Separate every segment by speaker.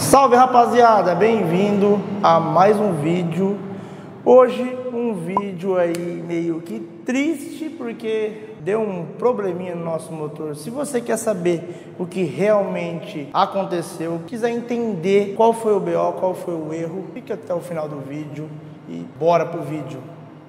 Speaker 1: Salve, rapaziada, bem-vindo a mais um vídeo. Hoje um vídeo aí meio que triste porque deu um probleminha no nosso motor. Se você quer saber o que realmente aconteceu, quiser entender qual foi o BO, qual foi o erro, fique até o final do vídeo e bora pro vídeo.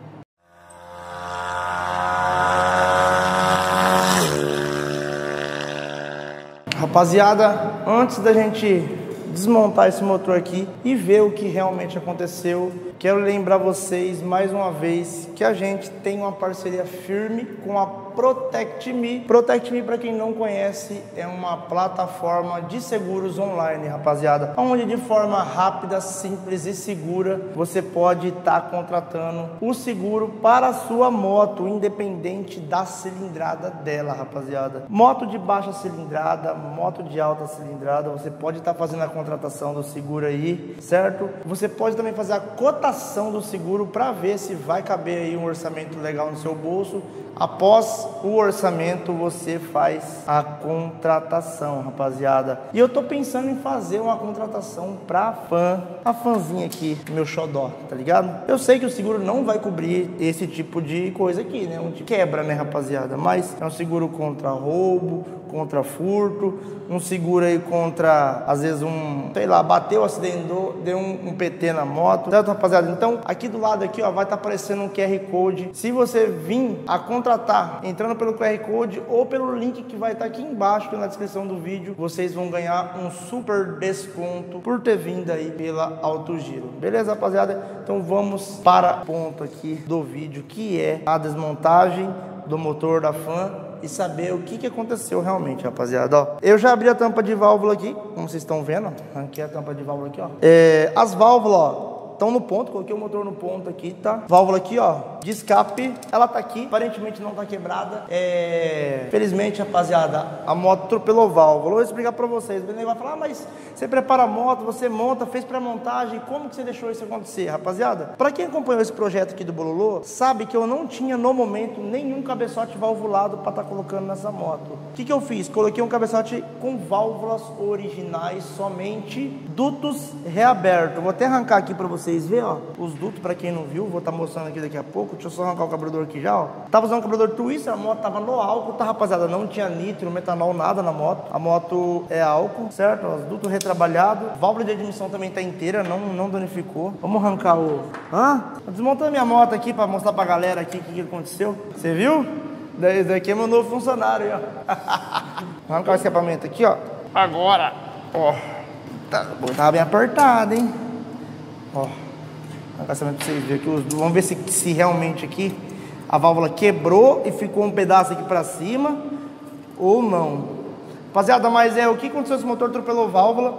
Speaker 1: Rapaziada, antes da gente desmontar esse motor aqui e ver o que realmente aconteceu, quero lembrar vocês mais uma vez que a gente tem uma parceria firme com a Protect Me. Protect Me, para quem não conhece, é uma plataforma de seguros online, rapaziada, onde de forma rápida, simples e segura você pode estar contratando o seguro para a sua moto, independente da cilindrada dela, rapaziada. Moto de baixa cilindrada, moto de alta cilindrada, você pode estar fazendo a contratação do seguro aí, certo? Você pode também fazer a cotação do seguro para ver se vai caber aí um orçamento legal no seu bolso. Após o orçamento, você faz a contratação, rapaziada. E eu tô pensando em fazer uma contratação pra a fãzinha aqui, meu xodó, tá ligado? Eu sei que o seguro não vai cobrir esse tipo de coisa aqui, né? Um de quebra, né, rapaziada? Mas é um seguro contra roubo, contra furto, um seguro aí contra, às vezes, sei lá, bateu, acidentou, deu um PT na moto, certo, rapaziada? Então, aqui do lado aqui, ó, vai estar aparecendo um QR Code. Se você vir a contratar entrando pelo QR Code ou pelo link que vai estar aqui embaixo na descrição do vídeo, vocês vão ganhar um super desconto por ter vindo aí pela Autogiro. Beleza, rapaziada? Então vamos para o ponto aqui do vídeo, que é a desmontagem do motor da Fan e saber o que aconteceu realmente, rapaziada. Ó, eu já abri a tampa de válvula aqui, como vocês estão vendo, ó. Aqui é a tampa de válvula aqui, ó. As válvulas, ó, estão no ponto, coloquei o motor no ponto aqui, tá? Válvula aqui, ó, de escape, ela tá aqui, aparentemente não tá quebrada. Felizmente, rapaziada, a moto atropelou válvula. Eu vou explicar pra vocês. O nego vai falar, mas você prepara a moto, você monta, fez pré-montagem, como que você deixou isso acontecer, rapaziada? Pra quem acompanhou esse projeto aqui do Bololô, sabe que eu não tinha, no momento, nenhum cabeçote valvulado pra estar colocando nessa moto. O que eu fiz? Coloquei um cabeçote com válvulas originais, somente dutos reabertos. Vou até arrancar aqui pra vocês verem, ó, os dutos, pra quem não viu, vou estar mostrando aqui daqui a pouco. Deixa eu só arrancar o carburador aqui já, ó. Tava usando o carburador Twister, a moto tava no álcool, tá, rapaziada? Não tinha nitro, metanol, nada na moto. A moto é álcool, certo? Os dutos retrabalhados. Válvula de admissão também tá inteira, não danificou. Vamos arrancar o... Tô desmontando minha moto aqui pra mostrar pra galera aqui o que aconteceu. Você viu? Esse daqui é meu novo funcionário, ó. Vou arrancar o escapamento aqui, ó. Agora, ó. Tava bem apertado, hein? Ó. Pra vocês verem aqui os dutos. Vamos ver se realmente aqui a válvula quebrou e ficou um pedaço aqui pra cima ou não. Rapaziada, mas o que aconteceu? Esse motor atropelou válvula.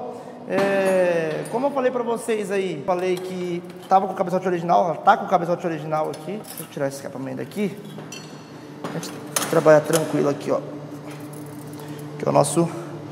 Speaker 1: Como eu falei pra vocês aí, falei que tava com o cabeçote original, ela tá com o cabeçote original aqui. Deixa eu tirar esse escapamento daqui. A gente trabalha tranquilo aqui, ó. Que é o nosso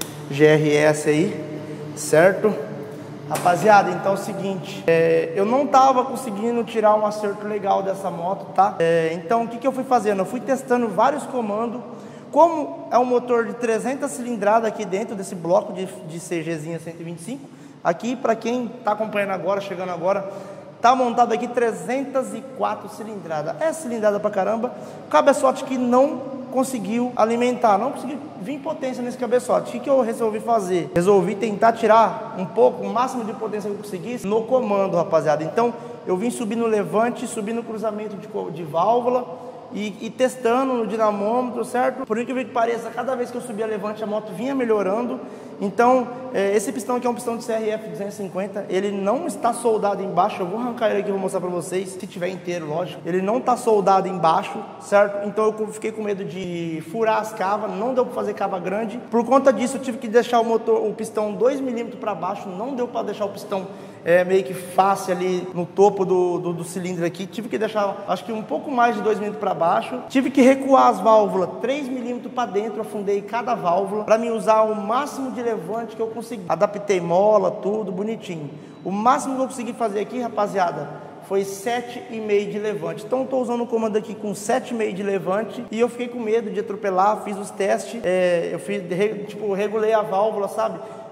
Speaker 1: GRS aí, certo? Rapaziada, então é o seguinte, eu não tava conseguindo tirar um acerto legal dessa moto, tá? Então o que eu fui fazendo? Eu fui testando vários comandos. Como é um motor de 300 cilindradas aqui dentro desse bloco de CGzinha 125, aqui para quem tá acompanhando agora, chegando agora, tá montado aqui 304 cilindradas. É cilindrada pra caramba. Cabeçote que não conseguiu alimentar, não conseguiu vir potência nesse cabeçote. O que eu resolvi fazer? Resolvi tentar tirar um pouco, o máximo de potência que eu conseguisse no comando, rapaziada. Então eu vim subir no levante, subir no cruzamento de válvula e testando no dinamômetro, certo? Por incrível que pareça, cada vez que eu subia levante, a moto vinha melhorando. Então, esse pistão aqui é um pistão de CRF 250, ele não está soldado embaixo. Eu vou arrancar ele aqui e vou mostrar pra vocês, se tiver inteiro, lógico. Ele não está soldado embaixo, certo? Então eu fiquei com medo de furar as cavas, não deu pra fazer cava grande. Por conta disso, eu tive que deixar o pistão 2 milímetros para baixo, não deu para deixar o pistão meio que face ali no topo do cilindro aqui. Tive que deixar, acho que um pouco mais de 2 milímetros para baixo. Tive que recuar as válvulas 3 milímetros para dentro, afundei cada válvula para me usar o máximo de levante que eu consegui. Adaptei mola, tudo bonitinho. O máximo que eu consegui fazer aqui, rapaziada, foi 7,5 de levante. Então estou usando o comando aqui com 7,5 de levante e eu fiquei com medo de atropelar, fiz os testes, eu fiz, regulei a válvula, sabe?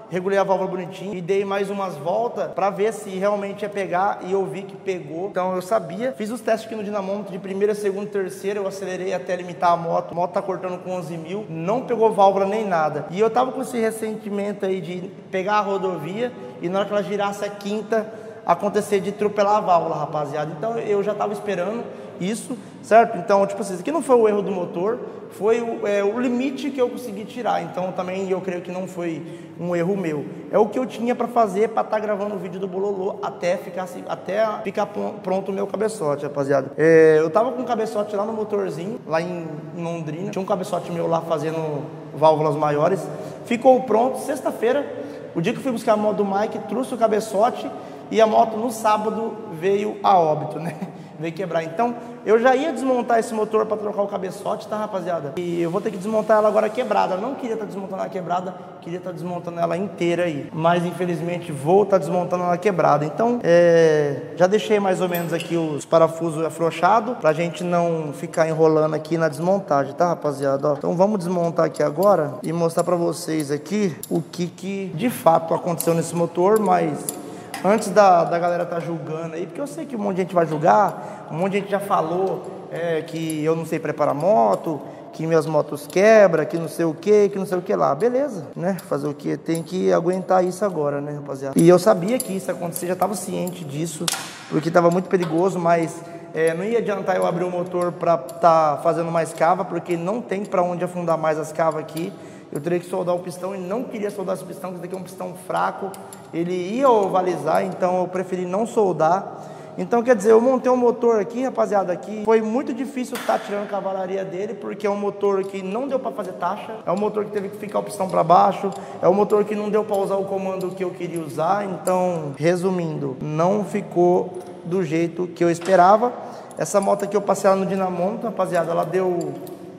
Speaker 1: regulei a válvula bonitinho e dei mais umas voltas para ver se realmente ia pegar, e eu vi que pegou. Então eu sabia, fiz os testes aqui no dinamômetro de primeira, segunda, terceira, eu acelerei até limitar a moto tá cortando com 11 mil, não pegou válvula nem nada. E eu tava com esse ressentimento aí de pegar a rodovia e na hora que ela girasse a quinta, acontecer de atropelar a válvula, rapaziada. Então eu já tava esperando isso, certo? Então, tipo assim, isso aqui não foi o erro do motor, foi o limite que eu consegui tirar. Então também eu creio que não foi um erro meu. É o que eu tinha para fazer para estar gravando o vídeo do Bololô até ficar pronto o meu cabeçote, rapaziada. Eu tava com um cabeçote lá no motorzinho, lá em Londrina. Tinha um cabeçote meu lá fazendo válvulas maiores. Ficou pronto sexta-feira, o dia que eu fui buscar a moto do Mike, trouxe o cabeçote e a moto no sábado veio a óbito, né? Veio quebrar. Então, eu já ia desmontar esse motor para trocar o cabeçote, tá, rapaziada? E eu vou ter que desmontar ela agora quebrada. Eu não queria estar desmontando ela quebrada, queria estar desmontando ela inteira aí. Mas, infelizmente, vou estar desmontando ela quebrada. Então, já deixei mais ou menos aqui os parafusos afrouxados, pra gente não ficar enrolando aqui na desmontagem, tá, rapaziada? Ó, então, vamos desmontar aqui agora e mostrar pra vocês aqui o que de fato aconteceu nesse motor, mas... antes da galera tá julgando aí, porque eu sei que um monte de gente vai julgar, um monte de gente já falou que eu não sei preparar moto, que minhas motos quebram, que não sei o que lá. Beleza, né? Fazer o que? Tem que aguentar isso agora, né, rapaziada? E eu sabia que isso ia acontecer, já tava ciente disso, porque tava muito perigoso, mas não ia adiantar eu abrir o motor pra tá fazendo mais cava, porque não tem pra onde afundar mais as cavas aqui. Eu teria que soldar o pistão e não queria soldar esse pistão, porque esse daqui é um pistão fraco, ele ia ovalizar, então eu preferi não soldar. Então, quer dizer, eu montei um motor aqui, rapaziada, aqui foi muito difícil estar tirando a cavalaria dele, porque é um motor que não deu para fazer taxa, é um motor que teve que ficar o pistão para baixo, é um motor que não deu para usar o comando que eu queria usar. Então, resumindo, não ficou do jeito que eu esperava. Essa moto aqui eu passei ela no dinamômetro, rapaziada, ela deu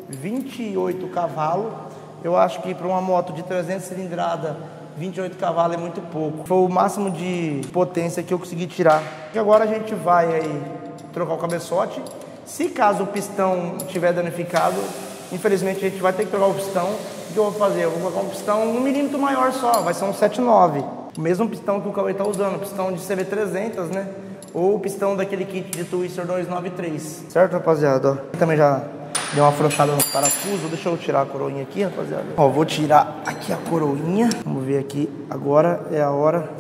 Speaker 1: 28 cavalos. Eu acho que para uma moto de 300 cilindrada, 28 cavalos é muito pouco. Foi o máximo de potência que eu consegui tirar. E agora a gente vai aí trocar o cabeçote. Se caso o pistão estiver danificado, infelizmente a gente vai ter que trocar o pistão. O que eu vou fazer? Eu vou colocar um pistão 1 milímetro maior só, vai ser um 7.9. O mesmo pistão que o Cauê está usando, o pistão de CV300, né? Ou o pistão daquele kit de Twister 293. Certo, rapaziada? Ó, também já... deu uma afrouxada no parafuso. Deixa eu tirar a coroinha aqui, rapaziada. Ó, vou tirar aqui a coroinha. Vamos ver aqui. Agora é a hora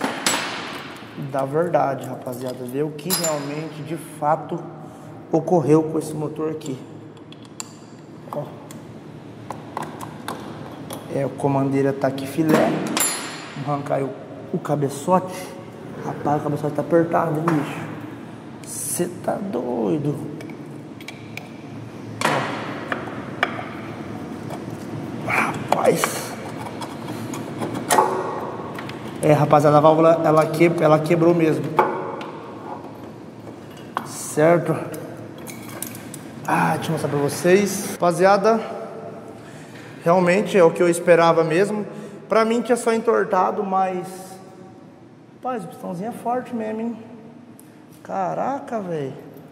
Speaker 1: da verdade, rapaziada. Ver o que realmente, de fato, ocorreu com esse motor aqui. Ó. O comandeira tá aqui filé. Vamos arrancar aí o cabeçote. Rapaz, o cabeçote tá apertado, hein, bicho? Você tá doido. Rapaz. Rapaziada, a válvula ela quebrou mesmo. Certo? Deixa eu mostrar pra vocês. Rapaziada, realmente é o que eu esperava mesmo. Pra mim tinha só entortado, mas... rapaz, o pistãozinho é forte mesmo, hein? Caraca, velho.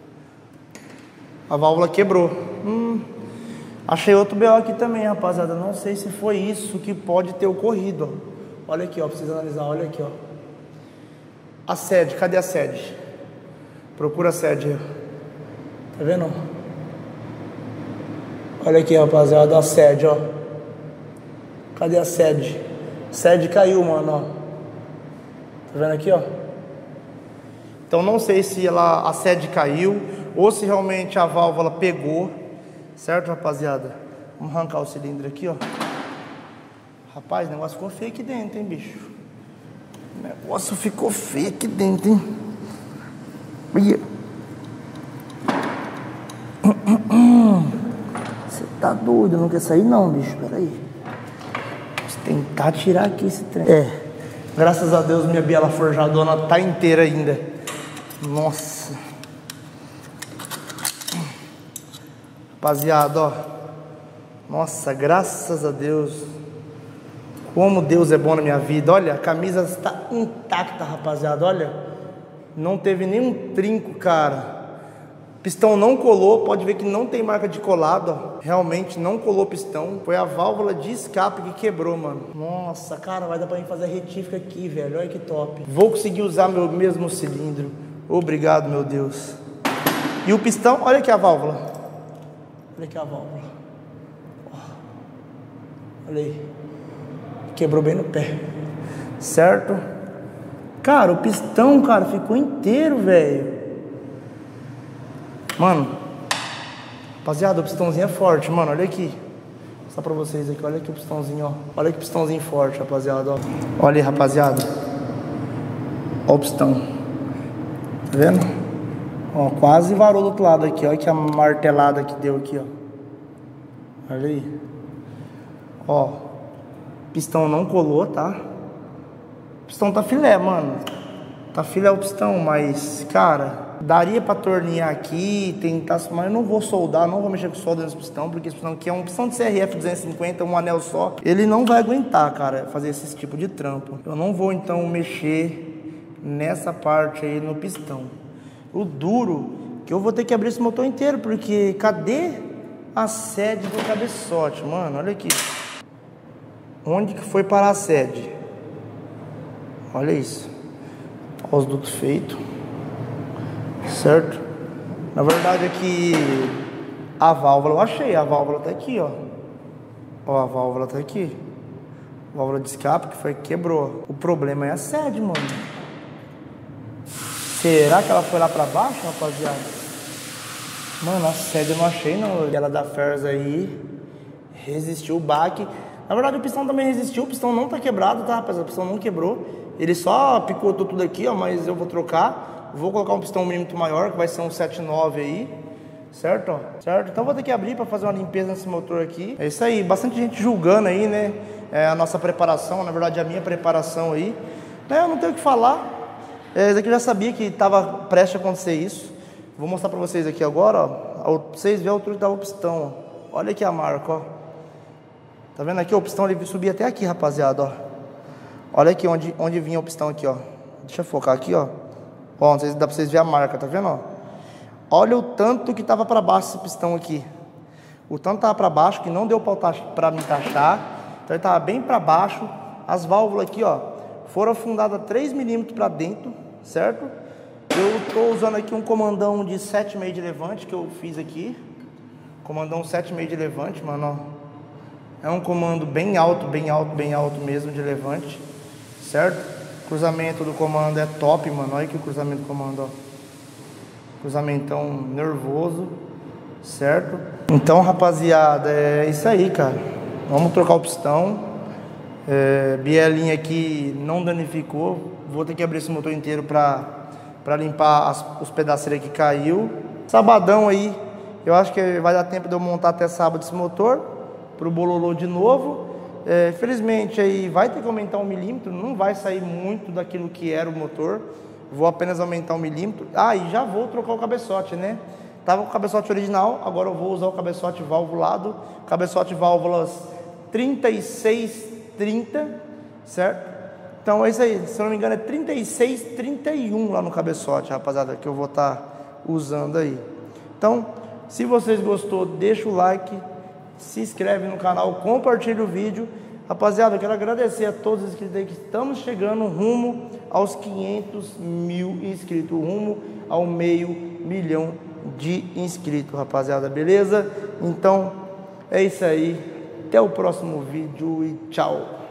Speaker 1: A válvula quebrou. Achei outro BO aqui também, rapaziada. Não sei se foi isso que pode ter ocorrido, ó. Olha aqui, ó. Precisa analisar. Olha aqui, ó. A sede. Cadê a sede? Procura a sede. Tá vendo? Olha aqui, rapaziada. A sede, ó. Cadê a sede? Sede caiu, mano, ó. Tá vendo aqui, ó? Então não sei se a sede caiu ou se realmente a válvula pegou. Certo, rapaziada? Vamos arrancar o cilindro aqui, ó. Rapaz, o negócio ficou feio aqui dentro, hein, bicho? O negócio ficou feio aqui dentro, hein? Olha. Você tá doido? Não quer sair não, bicho? Peraí. Vou tentar tirar aqui esse trem. Graças a Deus minha biela forjadona tá inteira ainda. Nossa. Rapaziada, ó. Nossa, graças a Deus. Como Deus é bom na minha vida. Olha, a camisa está intacta, rapaziada. Olha, não teve nenhum trinco, cara. Pistão não colou, pode ver que não tem marca de colado, ó. Realmente não colou pistão. Foi a válvula de escape que quebrou, mano. Nossa, cara, vai dar pra mim fazer a retífica aqui, velho. Olha que top. Vou conseguir usar meu mesmo cilindro. Obrigado, meu Deus. E o pistão, olha aqui a válvula. Olha aqui a válvula. Olha aí. Quebrou bem no pé. Certo? Cara, o pistão, cara, ficou inteiro, velho. Mano, rapaziada, o pistãozinho é forte, mano, olha aqui. Vou mostrar pra vocês aqui, olha aqui o pistãozinho, ó. Olha que pistãozinho forte, rapaziada, ó. Olha aí, rapaziada. Ó o pistão. Tá vendo? Ó, quase varou do outro lado aqui, olha que a martelada que deu aqui, ó. Olha aí. Ó, pistão não colou, tá? O pistão tá filé, mano. Tá filé o pistão, mas, cara... Daria pra tornear aqui, tentar, mas eu não vou soldar, não vou mexer com solda nesse pistão, porque esse pistão aqui é um pistão de CRF 250, um anel só. Ele não vai aguentar, cara, fazer esse tipo de trampo. Eu não vou, então, mexer nessa parte aí no pistão. O duro, que eu vou ter que abrir esse motor inteiro, porque cadê a sede do cabeçote, mano? Olha aqui. Onde que foi parar a sede? Olha isso. Olha os dutos feitos. Certo? Na verdade aqui a válvula, eu achei, a válvula tá aqui, ó. Ó, a válvula tá aqui. Válvula de escape que foi quebrou. O problema é a sede, mano. Será que ela foi lá pra baixo, rapaziada? Mano, a sede eu não achei, não. Ela da Fers aí resistiu o baque. Na verdade o pistão também resistiu, o pistão não tá quebrado, tá, rapaziada? O pistão não quebrou. Ele só picotou tudo aqui, ó, mas eu vou trocar. Vou colocar um pistão milímetro maior, que vai ser um 7.9 aí, certo? Ó, certo? Então vou ter que abrir para fazer uma limpeza nesse motor aqui. É isso aí, bastante gente julgando aí, né? A nossa preparação, na verdade a minha preparação aí. Eu não tenho o que falar. Isso aqui eu já sabia que estava prestes a acontecer isso. Vou mostrar para vocês aqui agora, ó. Pra vocês verem a altura que estava o pistão, ó. Olha aqui a marca, ó. Tá vendo aqui? O pistão ele subia até aqui, rapaziada, ó. Olha aqui onde vinha o pistão aqui, ó. Deixa eu focar aqui, ó. Ó, não sei se dá pra vocês verem a marca, tá vendo, ó? Olha o tanto que tava pra baixo esse pistão aqui. O tanto tava pra baixo, que não deu pra me encaixar. Então ele tava bem pra baixo. As válvulas aqui, ó, foram afundadas 3 milímetros pra dentro, certo? Eu tô usando aqui um comandão de 7,5 de levante que eu fiz aqui. Comandão 7,5 de levante, mano, ó. É um comando bem alto mesmo de levante, certo? O cruzamento do comando é top, mano. Olha aqui o cruzamento do comando, ó. Cruzamentão nervoso, certo? Então, rapaziada, é isso aí, cara. Vamos trocar o pistão. Bielinha aqui não danificou. Vou ter que abrir esse motor inteiro pra limpar os pedaceiros que caiu. Sabadão aí, eu acho que vai dar tempo de eu montar até sábado esse motor pro bololô de novo. Felizmente aí vai ter que aumentar 1 milímetro, não vai sair muito daquilo que era o motor, vou apenas aumentar 1 milímetro. E já vou trocar o cabeçote, né? Tava com o cabeçote original, agora eu vou usar o cabeçote valvulado, cabeçote válvulas 3630, certo? Então é isso aí, se eu não me engano é 3631 lá no cabeçote, rapaziada, que eu vou estar usando aí. Então, se vocês gostou, deixa o like, se inscreve no canal, compartilha o vídeo. Rapaziada, eu quero agradecer a todos os inscritos aí que estamos chegando rumo aos 500 mil inscritos, rumo ao 500 mil de inscritos, rapaziada, beleza? Então, é isso aí. Até o próximo vídeo e tchau!